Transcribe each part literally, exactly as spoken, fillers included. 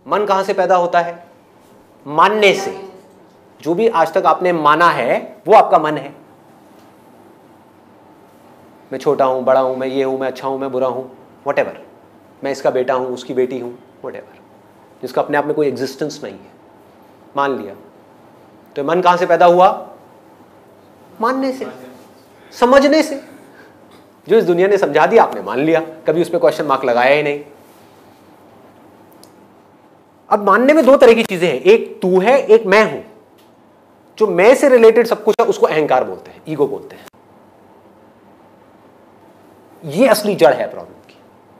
मन कहां से पैदा होता है? मानने से। जो भी आज तक आपने माना है वो आपका मन है। मैं छोटा हूं, बड़ा हूं, मैं ये हूं, मैं अच्छा हूं, मैं बुरा हूं, व्हाटएवर, मैं इसका बेटा हूं, उसकी बेटी हूं, व्हाटएवर, जिसका अपने आप में कोई एग्जिस्टेंस नहीं है, मान लिया। तो मन कहां से पैदा हुआ? मानने से, समझने से। जो इस दुनिया ने समझा दिया आपने मान लिया, कभी उस पर क्वेश्चन मार्क लगाया ही नहीं। अब मानने में दो तरह की चीजें हैं, एक तू है, एक मैं हूं। जो मैं से रिलेटेड सब कुछ है उसको अहंकार बोलते हैं, ईगो बोलते हैं। ये असली जड़ है प्रॉब्लम की।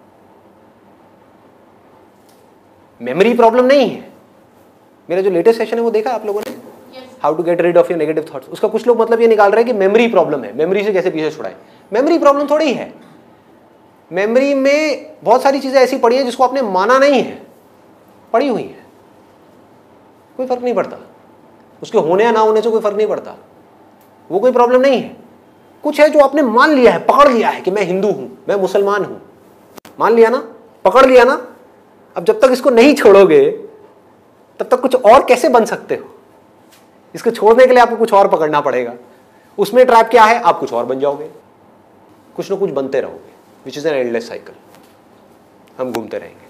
मेमोरी प्रॉब्लम नहीं है। मेरा जो लेटेस्ट सेशन है वो देखा आप लोगों ने, how to get rid of your negative thoughts. उसका कुछ लोग मतलब ये निकाल रहे हैं कि मेमोरी प्रॉब्लम है, मेमोरी से कैसे पीछे छुड़ाएं। मेमोरी प्रॉब्लम थोड़ी है। मेमोरी में बहुत सारी चीजें ऐसी पड़ी हैं जिसको आपने माना नहीं है, पड़ी हुई है, कोई फर्क नहीं पड़ता। उसके होने या ना होने से कोई फर्क नहीं पड़ता, वो कोई प्रॉब्लम नहीं है। कुछ है जो आपने मान लिया है, पकड़ लिया है कि मैं हिंदू हूं, मैं मुसलमान हूं, मान लिया ना, पकड़ लिया ना। अब जब तक इसको नहीं छोड़ोगे तब तक कुछ और कैसे बन सकते हो? इसको छोड़ने के लिए आपको कुछ और पकड़ना पड़ेगा। उसमें ट्रैप क्या है? आप कुछ और बन जाओगे, कुछ ना कुछ बनते रहोगे, which is an endless cycle. हम घूमते रहेंगे।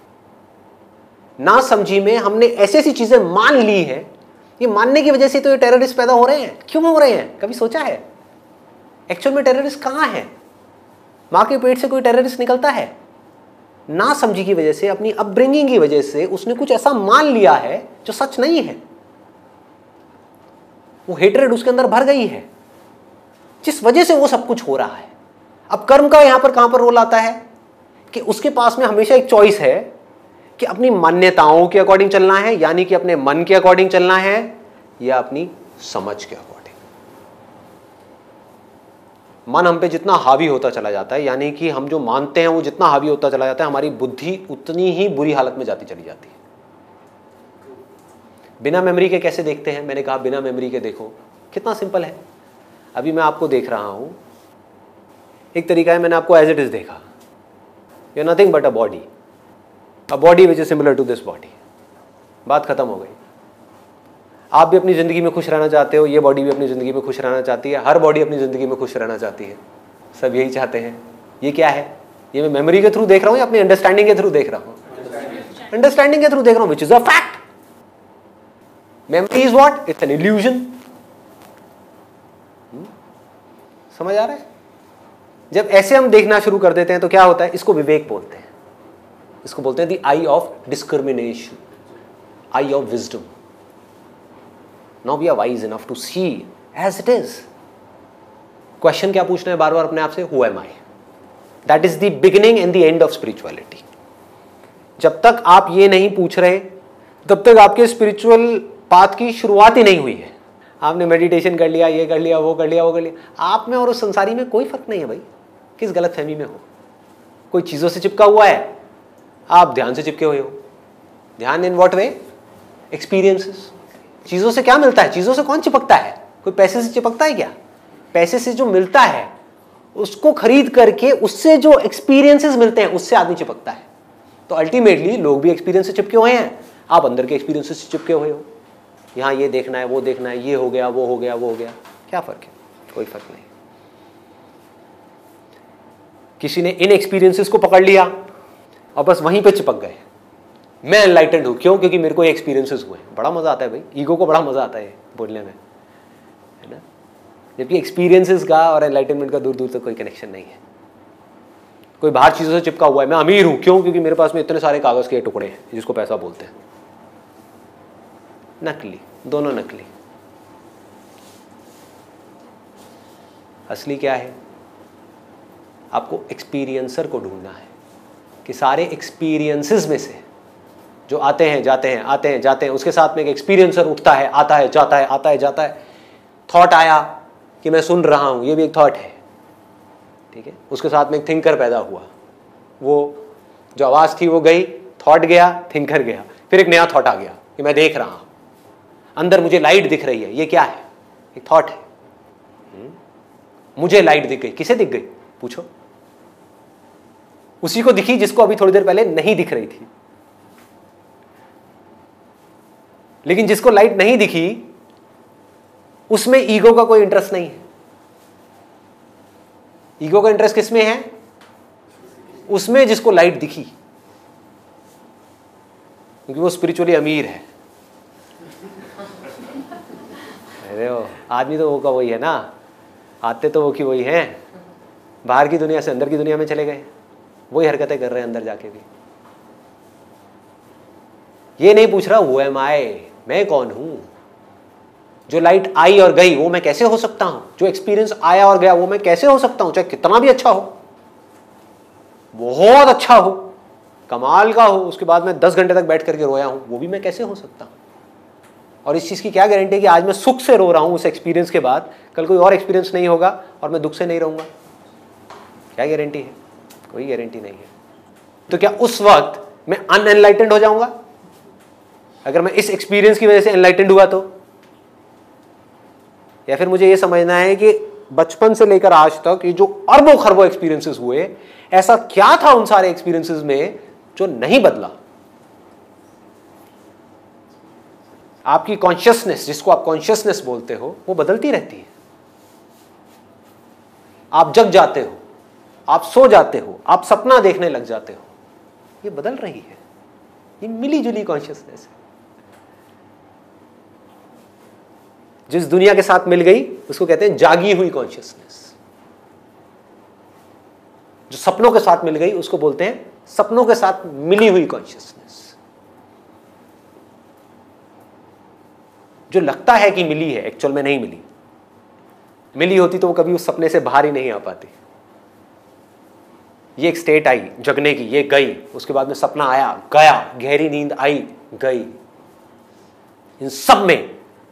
ना समझी में हमने ऐसी ऐसी चीजें मान ली हैं, ये मानने की वजह से तो ये टेररिस्ट पैदा हो रहे हैं। क्यों हो रहे हैं? कभी सोचा है एक्चुअल में टेररिस्ट कहां है? मां के पेट से कोई टेररिस्ट निकलता है? ना समझी की वजह से, अपनी अपब्रिंगिंग की वजह से उसने कुछ ऐसा मान लिया है जो सच नहीं है। वो हेट्रेड उसके अंदर भर गई है, जिस वजह से वो सब कुछ हो रहा है। अब कर्म का यहां पर कहां पर रोल आता है कि उसके पास में हमेशा एक चॉइस है कि अपनी मान्यताओं के अकॉर्डिंग चलना है, यानी कि अपने मन के अकॉर्डिंग चलना है, या अपनी समझ के अकॉर्डिंग। मन हम पे जितना हावी होता चला जाता है, यानी कि हम जो मानते हैं वो जितना हावी होता चला जाता है, हमारी बुद्धि उतनी ही बुरी हालत में जाती चली जाती है। बिना मेमोरी के कैसे देखते हैं? मैंने कहा बिना मेमोरी के देखो, कितना सिंपल है। अभी मैं आपको देख रहा हूं, एक तरीका है, मैंने आपको एज इट इज देखा। You are nothing but a body, a body which is similar to this body. बात खत्म हो गई। आप भी अपनी जिंदगी में खुश रहना चाहते हो, ये बॉडी भी अपनी जिंदगी में खुश रहना चाहती है, हर बॉडी अपनी जिंदगी में खुश रहना चाहती है, सब यही चाहते हैं। ये क्या है? ये मैं मेमोरी के थ्रू देख रहा हूं या अपनी अंडरस्टैंडिंग के थ्रू देख रहा हूं? अंडरस्टैंडिंग के थ्रू देख रहा हूं, which is a fact. Memory is what? It's an illusion. समझ आ रहा है? जब ऐसे हम देखना शुरू कर देते हैं तो क्या होता है? इसको विवेक बोलते हैं। इसको बोलते हैं the eye of discrimination, eye of wisdom. Now we are wise enough to see as it is. Question क्या पूछना है बार बार अपने आप से? Who am I? That is the beginning and the end of spirituality. जब तक आप ये नहीं पूछ रहे तब तक आपके स्पिरिचुअल पाथ की शुरुआत ही नहीं हुई है। आपने मेडिटेशन कर लिया, ये कर लिया, वो कर लिया, वो कर लिया, आप में और उस संसारी में कोई फर्क नहीं है भाई। किस गलत फहमी में हो? कोई चीजों से चिपका हुआ है, आप ध्यान से चिपके हुए हो। ध्यान इन व्हाट वे? एक्सपीरियंसेस। चीजों से क्या मिलता है? चीजों से कौन चिपकता है? कोई पैसे से चिपकता है क्या? पैसे से जो मिलता है उसको खरीद करके उससे जो एक्सपीरियंसेस मिलते हैं उससे आदमी चिपकता है। तो अल्टीमेटली लोग भी एक्सपीरियंस से चिपके हुए हैं, आप अंदर के एक्सपीरियंसेस से चिपके हुए हो। यहाँ ये देखना है, वो देखना है, ये हो गया, वो हो गया, वो हो गया, क्या फर्क है? कोई फर्क नहीं। किसी ने इन एक्सपीरियंसेस को पकड़ लिया और बस वहीं पे चिपक गए। मैं एनलाइटेंड हूं, क्यों? क्योंकि मेरे को एक्सपीरियंसेस हुए। बड़ा मजा आता है भाई, ईगो को बड़ा मजा आता है बोलने में, है ना? जबकि एक्सपीरियंसेस का और एनलाइटनमेंट का दूर दूर तक कोई कनेक्शन नहीं है। कोई बाहर चीजों से चिपका हुआ है, मैं अमीर हूं, क्यों? क्योंकि मेरे पास में इतने सारे कागज के टुकड़े हैं जिसको पैसा बोलते हैं। नकली, दोनों नकली। असली क्या है? आपको एक्सपीरियंसर को ढूंढना है कि सारे एक्सपीरियंसेस में से जो आते हैं जाते हैं आते हैं जाते हैं, उसके साथ में एक एक्सपीरियंसर उठता है, आता है जाता है, आता है जाता है। थॉट आया कि मैं सुन रहा हूं, ये भी एक थॉट है, ठीक है? उसके साथ में एक थिंकर पैदा हुआ, वो जो आवाज थी वो गई, थॉट गया, थिंकर गया, फिर एक नया थॉट आ गया कि मैं देख रहा हूं, अंदर मुझे लाइट दिख रही है। ये क्या है? एक थॉट है। मुझे लाइट दिख गई। किसे दिख गई? पूछो। उसी को दिखी जिसको अभी थोड़ी देर पहले नहीं दिख रही थी। लेकिन जिसको लाइट नहीं दिखी उसमें ईगो का कोई इंटरेस्ट नहीं है। ईगो का इंटरेस्ट किसमें है? उसमें जिसको लाइट दिखी, क्योंकि वो स्पिरिचुअली अमीर है। अरे वो आदमी तो वो का वही है ना, आते तो वो की वही हैं, बाहर की दुनिया से अंदर की दुनिया में चले गए, वही हरकतें कर रहे हैं अंदर जाके भी। ये नहीं पूछ रहा वो एम आई, मैं कौन हूं। जो लाइट आई और गई वो मैं कैसे हो सकता हूं, जो एक्सपीरियंस आया और गया वो मैं कैसे हो सकता हूं, चाहे कितना भी अच्छा हो, बहुत अच्छा हो, कमाल का हो, उसके बाद मैं दस घंटे तक बैठ करके रोया हूं, वो भी मैं कैसे हो सकता हूं। और इस चीज की क्या गारंटी है कि आज मैं सुख से रो रहा हूं उस एक्सपीरियंस के बाद, कल कोई और एक्सपीरियंस नहीं होगा और मैं दुख से नहीं रहूंगा। क्या गारंटी है? कोई गारंटी नहीं है। तो क्या उस वक्त मैं अनएनलाइटेंड हो जाऊंगा अगर मैं इस एक्सपीरियंस की वजह से एनलाइटेंड हुआ तो? या फिर मुझे यह समझना है कि बचपन से लेकर आज तक ये जो अरबों खरबों एक्सपीरियंसेस हुए, ऐसा क्या था उन सारे एक्सपीरियंसेस में जो नहीं बदला? आपकी कॉन्शियसनेस, जिसको आप कॉन्शियसनेस बोलते हो, वो बदलती रहती है। आप जग जाते हो, आप सो जाते हो, आप सपना देखने लग जाते हो, ये बदल रही है। ये मिली जुली कॉन्शियसनेस है। जिस दुनिया के साथ मिल गई उसको कहते हैं जागी हुई कॉन्शियसनेस। जो सपनों के साथ मिल गई उसको बोलते हैं सपनों के साथ मिली हुई कॉन्शियसनेस। जो लगता है कि मिली है, एक्चुअल में नहीं मिली। मिली होती तो वो कभी उस सपने से बाहर ही नहीं आ पाती। ये एक स्टेट आई जगने की, ये गई, उसके बाद में सपना आया, गया, गहरी नींद आई, गई। इन सब में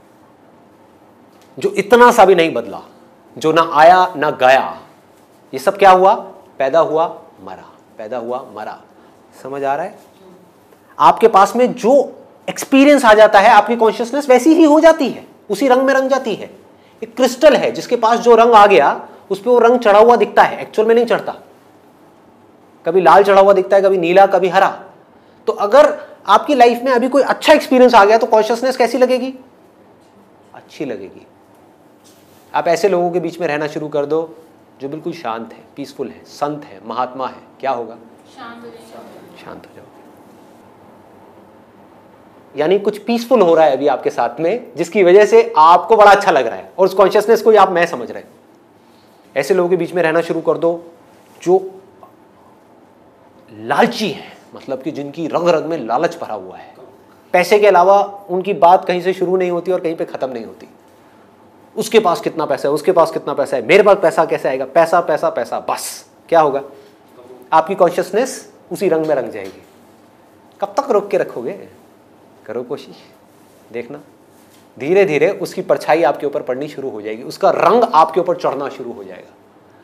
जो इतना सा भी नहीं बदला, जो ना आया ना गया, ये सब क्या हुआ? पैदा हुआ, मरा, पैदा हुआ, मरा। समझ आ रहा है? आपके पास में जो एक्सपीरियंस आ जाता है, आपकी कॉन्शियसनेस वैसी ही हो जाती है, उसी रंग में रंग जाती है। एक क्रिस्टल है जिसके पास जो रंग आ गया उस पर वो रंग चढ़ा हुआ दिखता है, एक्चुअल में नहीं चढ़ता। कभी लाल चढ़ा हुआ दिखता है, कभी नीला, कभी हरा। तो अगर आपकी लाइफ में अभी कोई अच्छा एक्सपीरियंस आ गया तो कॉन्शियसनेस कैसी लगेगी? अच्छी लगेगी। आप ऐसे लोगों के बीच में रहना शुरू कर दो जो बिल्कुल शांत है, पीसफुल है, संत है, महात्मा है, क्या होगा? शांत हो जाओगे। शांत हो जाओगे। यानी कुछ पीसफुल हो रहा है अभी आपके साथ में, जिसकी वजह से आपको बड़ा अच्छा लग रहा है और उस कॉन्शियसनेस को आप मैं समझ रहे हैं। ऐसे लोगों के बीच में रहना शुरू कर दो जो लालची है, मतलब कि जिनकी रग रग में लालच भरा हुआ है। पैसे के अलावा उनकी बात कहीं से शुरू नहीं होती और कहीं पे खत्म नहीं होती। उसके पास कितना पैसा है, उसके पास कितना पैसा है, मेरे पास पैसा कैसे आएगा, पैसा पैसा पैसा, बस। क्या होगा? आपकी कॉन्शियसनेस उसी रंग में रंग जाएगी। कब तक रोक के रखोगे? करो कोशिश, देखना धीरे धीरे उसकी परछाई आपके ऊपर पड़नी शुरू हो जाएगी, उसका रंग आपके ऊपर चढ़ना शुरू हो जाएगा।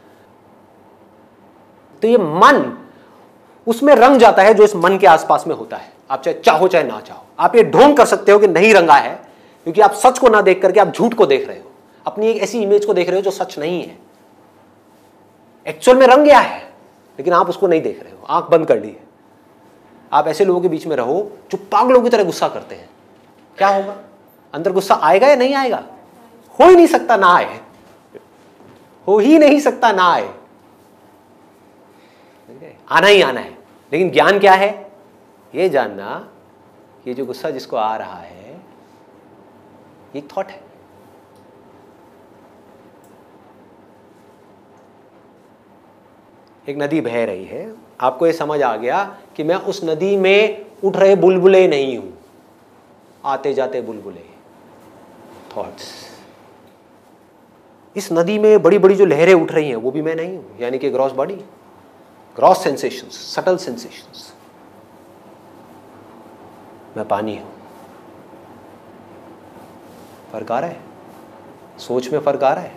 तो ये मन उसमें रंग जाता है जो इस मन के आसपास में होता है। आप चाहे चाहो चाहे ना चाहो, आप ये ढोंग कर सकते हो कि नहीं रंगा है, क्योंकि आप सच को ना देख करके आप झूठ को देख रहे हो, अपनी एक ऐसी इमेज को देख रहे हो जो सच नहीं है। एक्चुअल में रंग गया है लेकिन आप उसको नहीं देख रहे हो, आंख बंद कर ली है। आप ऐसे लोगों के बीच में रहो जो पागलों की तरह गुस्सा करते हैं, क्या होगा? अंदर गुस्सा आएगा या नहीं आएगा? हो ही नहीं सकता ना आए, हो ही नहीं सकता ना आए, आना ही आना है। लेकिन ज्ञान क्या है? ये जानना ये जो गुस्सा जिसको आ रहा है ये एक थॉट है। एक नदी बह रही है, आपको ये समझ आ गया कि मैं उस नदी में उठ रहे बुलबुले नहीं हूं, आते जाते बुलबुले, थॉट्स। इस नदी में बड़ी बड़ी जो लहरें उठ रही हैं वो भी मैं नहीं हूं, यानी कि gross body, gross sensations, subtle sensations. मैं पानी हूं। फर्क आ रहा है? सोच में फर्क आ रहा है?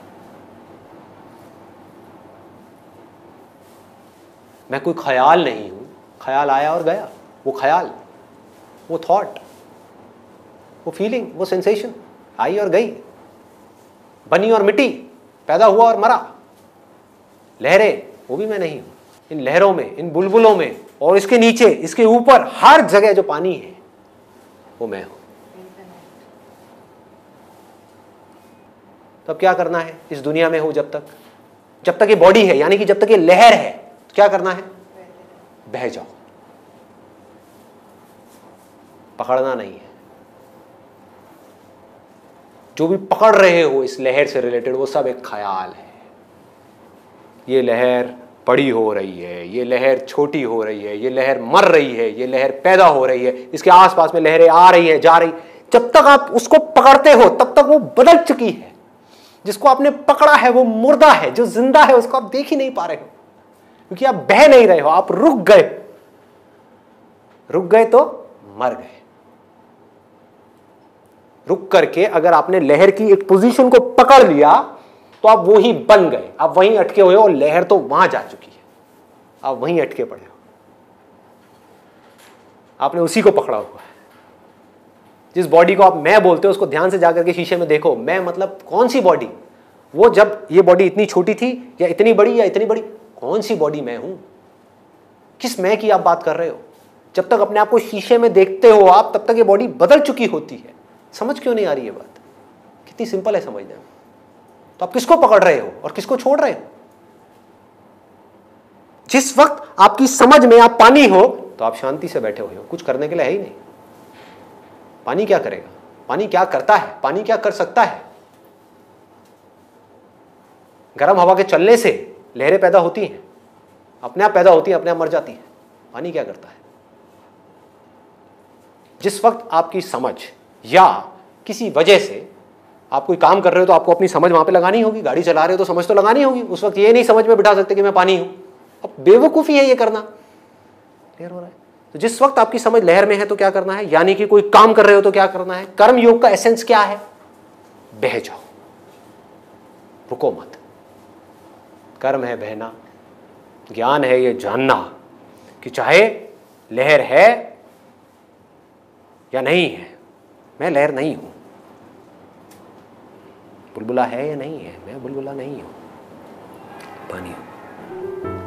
मैं कोई ख्याल नहीं हूं, ख्याल आया और गया। वो ख्याल, वो थॉट, वो फीलिंग, वो सेंसेशन आई और गई, बनी और मिटी, पैदा हुआ और मरा। लहरें, वो भी मैं नहीं हूं। इन लहरों में, इन बुलबुलों में और इसके नीचे, इसके ऊपर, हर जगह जो पानी है वो मैं हूं। तो अब क्या करना है इस दुनिया में हो जब तक, जब तक ये बॉडी है, यानी कि जब तक ये लहर है, तो क्या करना है, बह जाओ, पकड़ना नहीं है। जो भी पकड़ रहे हो इस लहर से रिलेटेड वो सब एक ख्याल है। ये लहर बड़ी हो रही है, ये लहर छोटी हो रही है, ये लहर मर रही है, ये लहर पैदा हो रही है, इसके आसपास में लहरें आ रही है, जा रही। जब तक आप उसको पकड़ते हो तब तक वो बदल चुकी है। जिसको आपने पकड़ा है वो मुर्दा है, जो जिंदा है उसको आप देख ही नहीं पा रहे हो, क्योंकि आप बह नहीं रहे हो, आप रुक गए। रुक गए तो मर गए। रुक करके अगर आपने लहर की एक पोजीशन को पकड़ लिया तो आप वहीं बन गए, आप वहीं अटके हुए हो और लहर तो वहां जा चुकी है, आप वहीं अटके पड़े हो, आपने उसी को पकड़ा हुआ है। जिस बॉडी को आप मैं बोलते हो उसको ध्यान से जाकर के शीशे में देखो। मैं मतलब कौन सी बॉडी? वो जब ये बॉडी इतनी छोटी थी या इतनी बड़ी या इतनी बड़ी, कौन सी बॉडी मैं हूं? किस मैं की आप बात कर रहे हो? जब तक अपने आप को शीशे में देखते हो आप, तब तक ये बॉडी बदल चुकी होती है। समझ क्यों नहीं आ रही है बात? कितनी सिंपल है समझना। तो आप किसको पकड़ रहे हो और किसको छोड़ रहे हो? जिस वक्त आपकी समझ में आप पानी हो तो आप शांति से बैठे हुए हो, कुछ करने के लिए है ही नहीं। पानी क्या करेगा? पानी क्या करता है? पानी क्या कर सकता है? गर्म हवा के चलने से लहरें पैदा होती हैं, अपने आप पैदा होती हैं, अपने आप मर जाती हैं। पानी क्या करता है? जिस वक्त आपकी समझ या किसी वजह से आप कोई काम कर रहे हो तो आपको अपनी समझ वहां पे लगानी होगी। गाड़ी चला रहे हो तो समझ तो लगानी होगी। उस वक्त ये नहीं समझ में बिठा सकते कि मैं पानी हूं। अब बेवकूफी है ये करना। क्लियर हो रहा है? तो जिस वक्त आपकी समझ लहर में है तो क्या करना है, यानी कि कोई काम कर रहे हो तो क्या करना है। कर्म योग का एसेंस क्या है? बह जाओ, रुको मत। कर्म है बहना, ज्ञान है ये जानना कि चाहे लहर है या नहीं है, मैं लहर नहीं हूं। बुलबुला है या नहीं है, मैं बुलबुला नहीं हूं, पानी हूं।